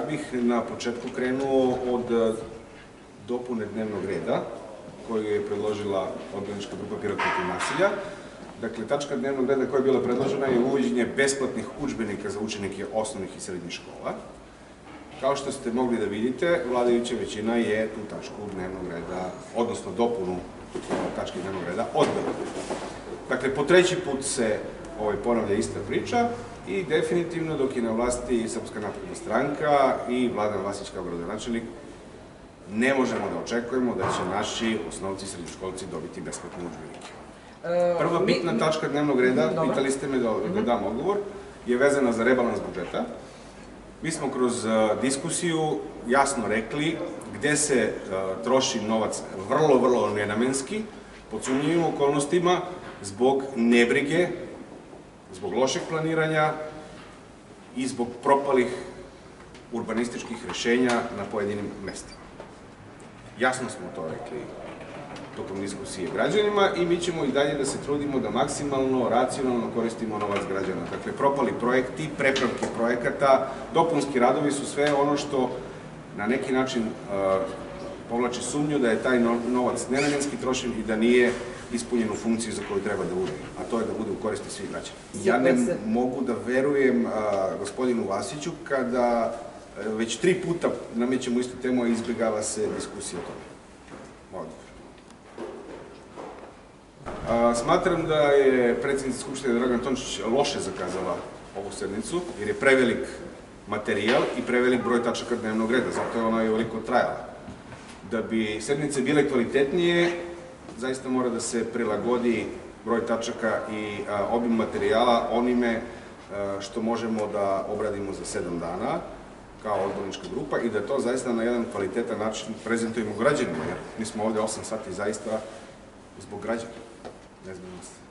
Ja bih na početku krenuo od dopune dnevnog reda koju je predložila odbornička grupa Pirot protiv nasilja. Dakle, tačka dnevnog reda koja je bila predložena je uvođenje besplatnih udžbenika za učenike osnovnih i srednjih škola. Kao što ste mogli da vidite, vladajuća većina je tu tačku dnevnog reda, odnosno dopunu tačke dnevnog reda, odbila. Dakle, po treći put se ponavlja ista priča i definitivno dok je na vlasti Srpska napredna stranka i Vladan Vasić kao gradonačelnik, ne možemo da očekujemo da će naši osnovci i srednjoškolci dobiti besplatne udžbenike. Prva bitna tačka dnevnog reda, pitali ste me da dam odgovor, je vezana za rebalans budžeta. Mi smo kroz diskusiju jasno rekli gde se troši novac vrlo nenamenski, pod sumnjivim okolnostima, zbog nebrige, zbog lošeg planiranja i zbog propalih urbanističkih rešenja na pojedinim mestima. Jasno smo to rekli tokom diskusije građanima i mi ćemo i dalje da se trudimo da maksimalno, racionalno koristimo novac građana. Dakle, propali projekti, prepravke projekata, dopunski radovi su sve ono što na neki način povlači sumnju da je taj novac nenamenski trošen i da nije ispunjen u funkciju za koju treba da bude, a to je da bude u koristi svih građana. Ja ne mogu da verujem gospodinu Vasiću kada već 3 puta namećemo istu temu, a izbjegava se diskusija o tome. Smatram da je predsjednica Skupštine Dragana Tomić loše zakazala ovu sednicu, jer je prevelik materijal i prevelik broj tačaka dnevnog reda, zato je ona i ovoliko trajala. Da bi sednice bile kvalitetnije, zaista mora da se prilagodi broj tačaka i obim materijala onime što možemo da obradimo za 7 dana kao odbornička grupa i da to zaista na jedan kvalitetan način prezentujemo građanima, jer mi smo ovde 8 sati zaista zbog građana, ne zbog nas.